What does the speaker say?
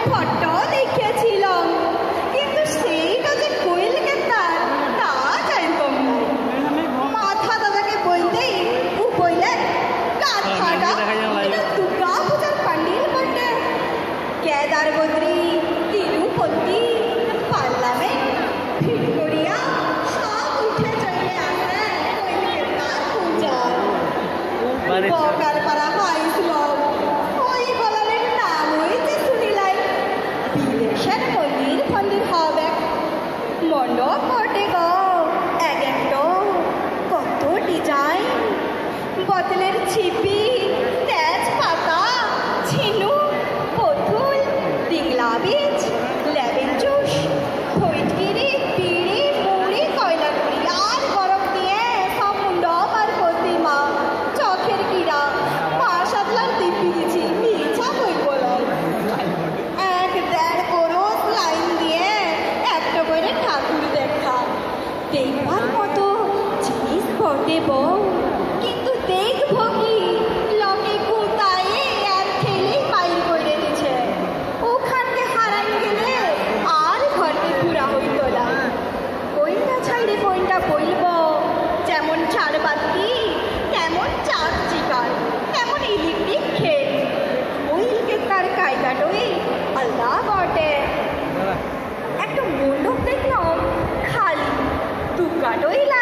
Photo দেখেছিলাম, কিন্তু সেইটা যে কোয়েলকে তার তা জানতাম না। মাথা দাদাকে বলতেই ও বললেন, কাঠাটা দুর্গা পূজার পান্ডিল বটে। কেদার বদ্রী, তিরুপতি, পার্লামেন্ট ভিড় করিয়া সব উঠে চলে আসে কোয়েলকে তার পূজার। বকার পাড়া হাই স্কুল ওই বলারের নাম হইতে শুনিলাই বিদেশের মন্দির ফন্দির হবে। মণ্ডপ ঘটে গো এক একটা, কত ডিজাইন, বোতলের ছিপি, তেজপাতা, ঝিনুক, পথুল, দিগলা বীজ, লেমন জুস, খৈটগিরি, বিড়ি, মুড়ি, কয়লাগুড়ি আর বরফ দিয়ে সব মণ্ডপ আর প্রতিমা, চোখের কিরা, মা সাতলার দিব্যি দিছি মিছা বই বলার। এক দেড় করোস লাইন দিয়ে একটা করে ঠাকুর দেখা, দেখবার মতো জিনিস ঘটে বউ, কিন্তু দেখবো কি লোকে কোথায় এক ঠেলেই মাইল করে দিচ্ছে। ওখানকে হারাই গেলে আর ঘরকে ঘুরা হইত না। কোনটা ছাইড়ে কোনটা বলব, যেমন চারবাতি তেমন চার চিকার, তেমন ইলেকট্রিক খেল। ওইকে তার কায়দাটাই আল্লাহ বটে। একটা মণ্ডপ দেখলাম খালি, দুকাটোই